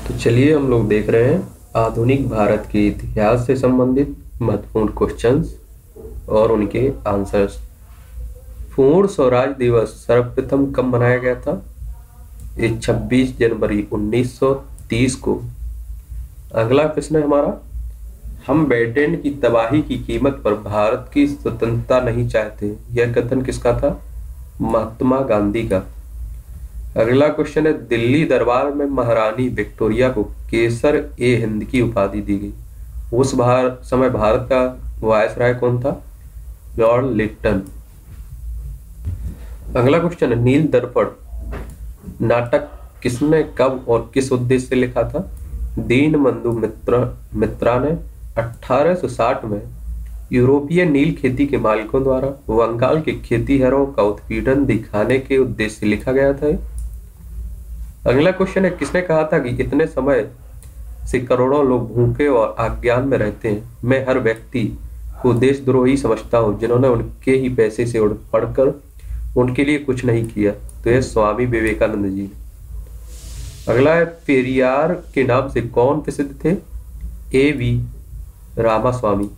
तो चलिए हम लोग देख रहे हैं आधुनिक भारत के इतिहास से संबंधित महत्वपूर्ण क्वेश्चंस और उनके आंसर्स। पूर्ण स्वराज दिवस सर्वप्रथम कब मनाया गया था? ये 26 जनवरी 1930 को। अगला प्रश्न है हमारा, हम ब्रिटेन की तबाही की कीमत पर भारत की स्वतंत्रता नहीं चाहते, यह कथन किसका था? महात्मा गांधी का। अगला क्वेश्चन है, दिल्ली दरबार में महारानी विक्टोरिया को केसर ए हिंद की उपाधि दी गई। उस समय भारत का वायसराय कौन था? Lord Lytton. अगला क्वेश्चन है, नील दर्पण नाटक किसने कब और किस उद्देश्य से लिखा था? दीनबंधु मित्रा ने 1860 में यूरोपीय नील खेती के मालिकों द्वारा बंगाल के खेतीहरों का उत्पीड़न दिखाने के उद्देश्य से लिखा गया था। अगला क्वेश्चन है, किसने कहा था कि इतने समय से करोड़ों लोग भूखे और अज्ञान में रहते हैं, मैं हर व्यक्ति को देशद्रोही समझता हूं जिन्होंने उनके ही पैसे से पढ़कर उनके लिए कुछ नहीं किया। तो यह स्वामी विवेकानंद जी ने। अगला है, पेरियार के नाम से कौन प्रसिद्ध थे? A.V. रामास्वामी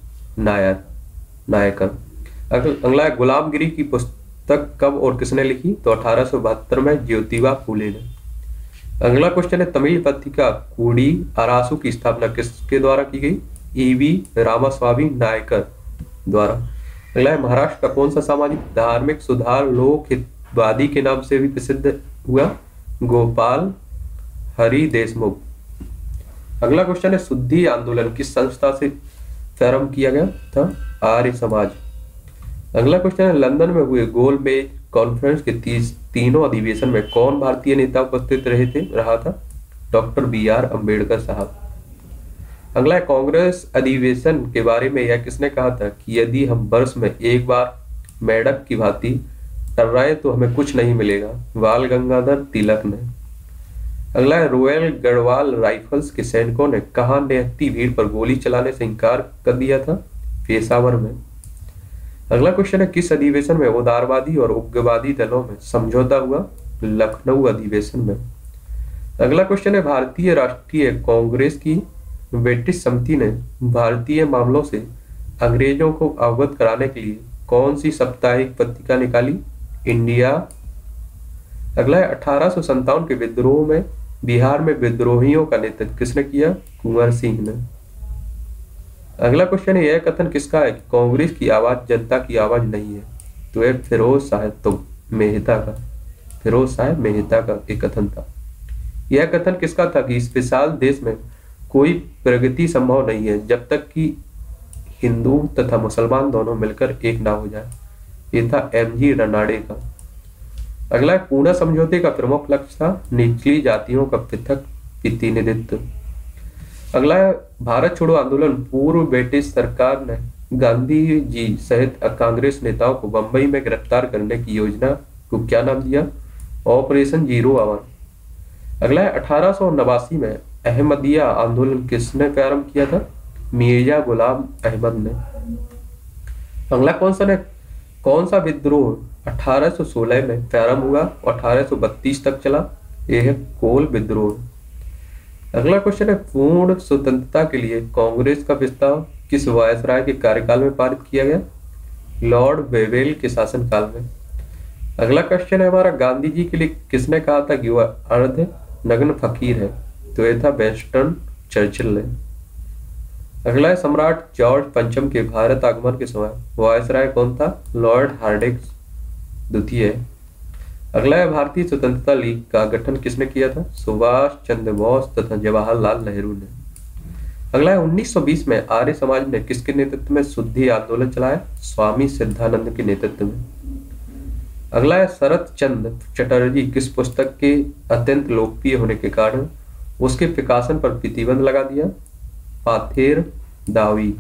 नायकर। अगला है, गुलामगिरी की पुस्तक कब और किसने लिखी? तो 1872 में ज्योतिबा फूले ने। अगला क्वेश्चन है, तमिल पत्रिका कूड़ी अरासू की स्थापना किसके द्वारा की गई? E.V. रामास्वामी नायकर द्वारा। अगला है, महाराष्ट्र का कौन सा सामाजिक धार्मिक सुधार लोक हितवादी के नाम से भी प्रसिद्ध हुआ? गोपाल हरि देशमुख। अगला क्वेश्चन है, शुद्धि आंदोलन किस संस्था से प्रारंभ किया गया था? आर्य समाज। अगला क्वेश्चन है, लंदन में हुए गोलमेज कॉन्फ्रेंस के तीनों अधिवेशन में कौन भारतीय नेता उपस्थित रहा था? Doctor B.R. अम्बेडकर साहब। अगला है, कांग्रेस अधिवेशन के बारे में यह किसने कहा था कि यदि हम वर्ष में एक बार मेंढक की भांति टर्राए तो हमें कुछ नहीं मिलेगा? बाल गंगाधर तिलक ने। अगला है, रॉयल गढ़वाल राइफल्स के सैनिकों ने कहां निहत्थी भीड़ पर गोली चलाने से इंकार कर दिया था? पेशावर में। अगला क्वेश्चन है, किस अधिवेशन में उदारवादी और उग्रवादी दलों में समझौता हुआ? लखनऊ अधिवेशन में। अगला क्वेश्चन है, भारतीय राष्ट्रीय कांग्रेस की ब्रिटिश समिति ने भारतीय मामलों से अंग्रेजों को अवगत कराने के लिए कौन सी साप्ताहिक पत्रिका निकाली? इंडिया। अगला है, 1857 के विद्रोह में बिहार में विद्रोहियों का नेतृत्व किसने किया? कुंवर सिंह ने। अगला क्वेश्चन है, यह कथन किसका है कि कांग्रेस की आवाज जनता की आवाज नहीं है? तो यह फिरोज साहब मेहता का एक कथन था। यह कथन किसका था कि इस विशाल देश में कोई प्रगति संभव नहीं है जब तक कि हिंदू तथा मुसलमान दोनों मिलकर एक ना हो जाए? ये था M.G. रनाडे का। अगला है, पूना समझौते का प्रमुख लक्ष्य था निचली जातियों का पृथक प्रतिनिधित्व। अगला है, भारत छोड़ो आंदोलन पूर्व ब्रिटिश सरकार ने गांधी जी सहित कांग्रेस नेताओं को बंबई में गिरफ्तार करने की योजना को क्या नाम दिया? Operation zero hour. अगला है, 1889 में अहमदिया आंदोलन किसने प्रारंभ किया था? मिर्जा गुलाम अहमद ने। अगला कौन सा विद्रोह 1816 में प्रारंभ हुआ और 1832 तक चला? यह है कोल विद्रोह। अगला क्वेश्चन है, पूर्ण स्वतंत्रता के लिए कांग्रेस का प्रस्ताव किस वायसराय के कार्यकाल में पारित किया गया? लॉर्ड वेवेल के शासनकाल में। अगला क्वेश्चन है हमारा, गांधी जी के लिए किसने कहा था कि वह अर्ध नग्न फकीर है? तो यह था वेस्टर्न चर्चिल ने। अगला है, सम्राट जॉर्ज पंचम के भारत आगमन के समय वायसराय कौन था? लॉर्ड हार्डिंग्स द्वितीय। अगला है, भारतीय स्वतंत्रता लीग का गठन किसने किया था? सुभाष चंद्र बोस तथा जवाहरलाल नेहरू ने। अगला है, 1920 में आर्य समाज ने किसके नेतृत्व में शुद्धि आंदोलन चलाया? स्वामी सिद्धानंद के नेतृत्व में। अगला है, शरत चंद्र चटर्जी किस पुस्तक के अत्यंत लोकप्रिय होने के कारण उसके प्रकाशन पर प्रतिबंध लगा दिया? पाथेर दावी।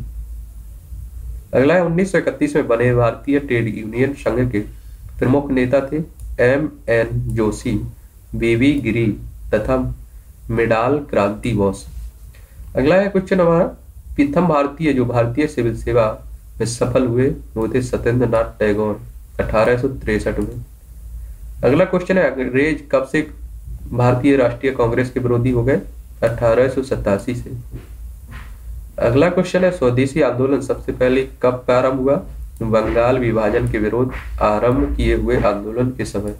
अगला है, 1931 में बने भारतीय ट्रेड यूनियन संघ के प्रमुख नेता थे M.N. जोशी, B.V. गिरी तथा मिडाल क्रांति बोस। अगला है क्वेश्चन हमारा, प्रथम भारतीय जो भारतीय सिविल सेवा में सफल हुए वो थे सत्येंद्र नाथ टैगोर 1863 में। अगला क्वेश्चन है, अंग्रेज कब से भारतीय राष्ट्रीय कांग्रेस के विरोधी हो गए? 1887 से। अगला क्वेश्चन है, स्वदेशी आंदोलन सबसे पहले कब प्रारंभ हुआ? बंगाल विभाजन के विरोध आरंभ किए हुए आंदोलन के समय।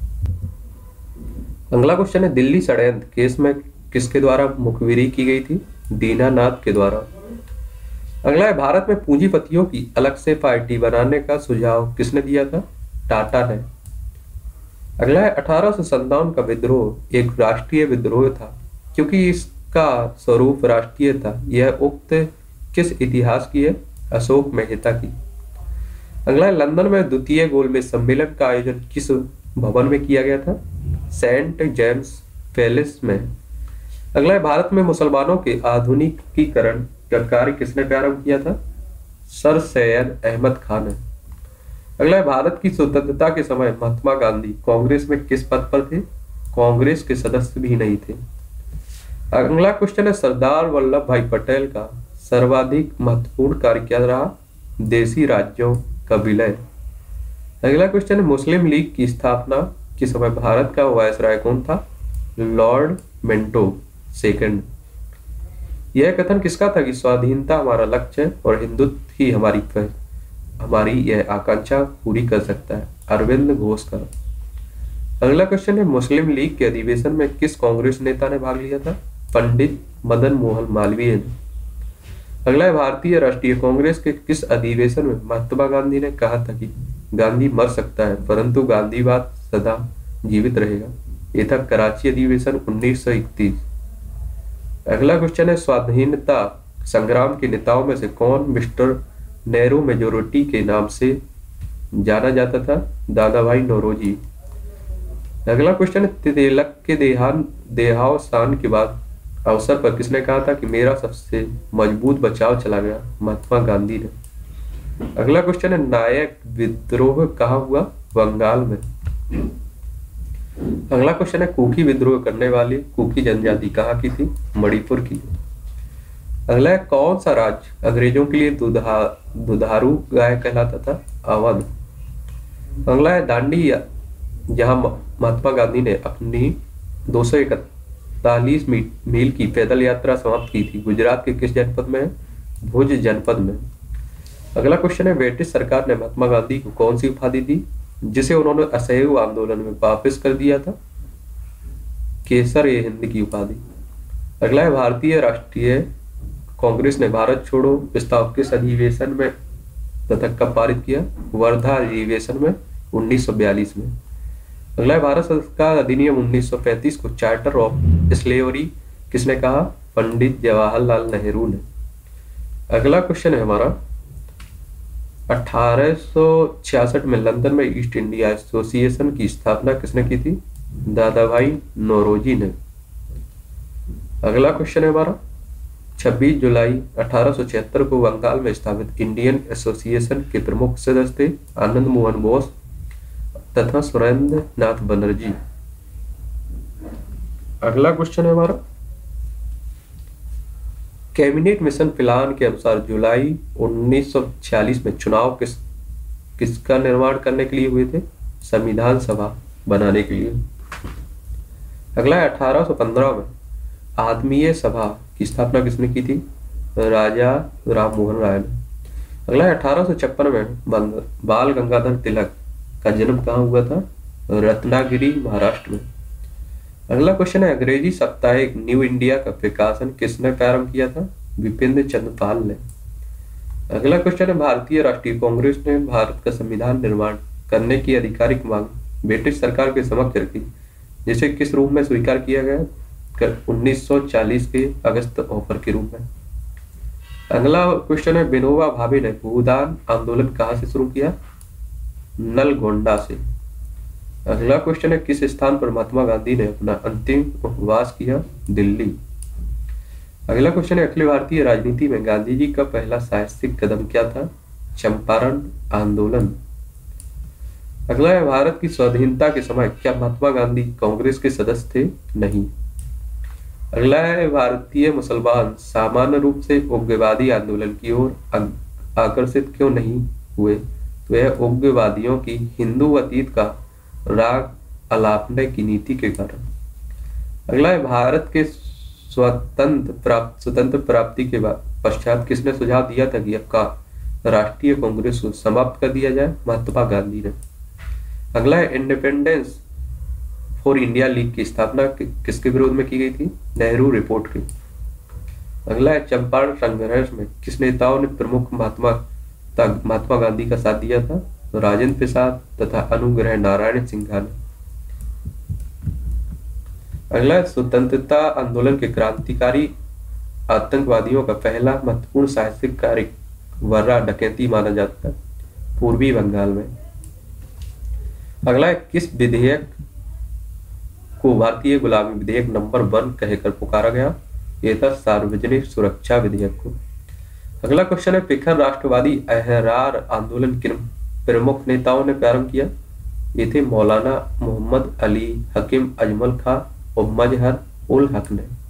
अगला क्वेश्चन है, दिल्ली षड्यंत्र केस में किसके द्वारा मुखबिरी की गई थी? दीनानाथ के द्वारा। अगला है, भारत में पूंजीपतियों की अलग से पार्टी बनाने का सुझाव किसने दिया था? टाटा ने। अगला है, 1857 का विद्रोह एक राष्ट्रीय विद्रोह था क्योंकि इसका स्वरूप राष्ट्रीय था। यह उक्त किस इतिहास की है? अशोक मेहता की। अगला है, लंदन में द्वितीय गोलमेज सम्मेलन का आयोजन किस भवन में किया गया था? सेंट जेम्स पैलेस में। अगला है, भारत में मुसलमानों के आधुनिकीकरण का कार्य किसने प्रारंभ किया था? सर सैयद अहमद खान ने। अगला है, भारत की स्वतंत्रता के समय महात्मा गांधी कांग्रेस में किस पद पर थे? कांग्रेस के सदस्य भी नहीं थे। अगला क्वेश्चन है, सरदार वल्लभ भाई पटेल का सर्वाधिक महत्वपूर्ण कार्य क्या रहा? देशी राज्यों का विलय। अगला क्वेश्चन है, मुस्लिम लीग की स्थापना के समय भारत का वायसराय कौन था? Lord Minto second. यह कथन किसका था कि स्वाधीनता हमारा लक्ष्य है और हिंदुत्व ही हमारी यह आकांक्षा पूरी कर सकता है? अरविंद घोष का। अगला क्वेश्चन है, मुस्लिम लीग के अधिवेशन में किस कांग्रेस नेता ने भाग लिया था? पंडित मदन मोहन मालवीय ने। अगला है, भारतीय राष्ट्रीय कांग्रेस के किस अधिवेशन में महात्मा गांधी ने कहा था कि गांधी मर सकता है परंतु गांधीवाद सदा जीवित रहेगा? यह था कराची अधिवेशन 1931। अगला क्वेश्चन है, स्वाधीनता संग्राम के नेताओं में से कौन मिस्टर नेहरू मेजोरिटी के नाम से जाना जाता था? दादा भाई नौरोजी। अगला क्वेश्चन है, तिलक के देहावसान के बाद अवसर पर किसने कहा था कि मेरा सबसे मजबूत बचाव चला गया? महात्मा गांधी ने। अगला क्वेश्चन है, नायक विद्रोह कहाँ हुआ? बंगाल में। अगला क्वेश्चन है, कुकी विद्रोह करने वाली कुकी जनजाति कहाँ की थी? मणिपुर की। अगला है, कौन सा राज्य अंग्रेजों के लिए दुधारू गाय कहलाता था? अवध। अगला है, दांडी जहां महात्मा गांधी ने अपनी 241 मील की पैदल यात्रा समाप्त की थी, गुजरात के किस जनपद में है? भुज जनपद में। अगला क्वेश्चन है, ब्रिटिश सरकार ने महात्मा गांधी को कौन सी उपाधि दी जिसे उन्होंने असहयोग आंदोलन में वापस कर दिया था? केसर ए हिंद की उपाधि। अगला है, भारतीय राष्ट्रीय कांग्रेस ने भारत छोड़ो प्रस्ताव किस अधिवेशन में तथा कब पारित किया? वर्धा अधिवेशन में 1942 में। अगला है, भारत सरकार अधिनियम 1935 को चार्टर ऑफ स्लेवरी किसने कहा? पंडित जवाहरलाल नेहरू ने। अगला क्वेश्चन है हमारा, 1866 में लंदन में ईस्ट इंडिया एसोसिएशन की स्थापना किसने की थी? दादा भाई नौरोजी ने। अगला क्वेश्चन है हमारा, 26 जुलाई 1876 को बंगाल में स्थापित इंडियन एसोसिएशन के प्रमुख सदस्य थे आनंद मोहन बोस तथा सुरेंद्र नाथ बनर्जी। अगला क्वेश्चन है हमारा, कैबिनेट मिशन प्लान के अनुसार जुलाई 1946 में चुनाव किसका निर्माण करने के लिए हुए थे? संविधान सभा बनाने के लिए। अगला है, 1815 में आदमीय सभा की स्थापना किसने की थी? राजा राम मोहन राय ने। अगला है, 1856 में बाल गंगाधर तिलक का जन्म कहाँ हुआ था? रत्नागिरी महाराष्ट्र में। अगला क्वेश्चन है, अंग्रेजी साप्ताहिक न्यू इंडिया का प्रकाशन किसने प्रारंभ किया था? विपिन चंद्र पाल ने। अगला क्वेश्चन है, भारतीय राष्ट्रीय कांग्रेस ने भारत का संविधान निर्माण करने की आधिकारिक मांग ब्रिटिश सरकार के समक्ष रखी, जिसे किस रूप में स्वीकार किया गया? 1940 के अगस्त ऑफर के रूप में। अगला क्वेश्चन है, विनोबा भावे ने भूदान आंदोलन कहाँ से शुरू किया? नलगोंडा से। अगला क्वेश्चन है, किस स्थान पर महात्मा गांधी ने अपना अंतिम उपवास किया? दिल्ली। अगला क्वेश्चन है, अखिल भारतीय राजनीति में गांधी जी का पहला साहसिक कदम क्या था? चंपारण आंदोलन। अगला है, भारत की स्वाधीनता के समय क्या महात्मा गांधी कांग्रेस के सदस्य थे? नहीं। अगला है, भारतीय मुसलमान सामान्य रूप से उग्रवादी आंदोलन की ओर आकर्षित क्यों नहीं हुए? तो यह उग्रवादियों की हिंदू अतीत का राग अलापने की नीति के कारण। अगला है, भारत के स्वतंत्र प्राप्ति के बाद पश्चात किसने सुझाव दिया था कि आपका राष्ट्रीय कांग्रेस को समाप्त कर दिया जाए? महात्मा गांधी ने। अगला है इंडिपेंडेंस फॉर इंडिया लीग की स्थापना किसके विरोध में की गई थी? नेहरू रिपोर्ट की। अगला है चंपारण संघर्ष में किस नेताओं ने प्रमुख महात्मा गांधी का साथ दिया था? तो राजेंद्र प्रसाद तथा अनुग्रह नारायण सिन्हा ने। अगला है स्वतंत्रता आंदोलन के क्रांतिकारी आतंकवादियों का पहला महत्वपूर्ण साहसिक कार्य वर्रा डकैती माना जाता है पूर्वी बंगाल में। अगला है किस विधेयक को भारतीय गुलामी विधेयक नंबर 1 कहकर पुकारा गया? यह था सार्वजनिक सुरक्षा विधेयक को। अगला क्वेश्चन है प्रखर राष्ट्रवादी अहरार आंदोलन किन प्रमुख नेताओं ने प्रारंभ किया? ये थे मौलाना मोहम्मद अली, हकीम अजमल खां और मजहर उल हक ने।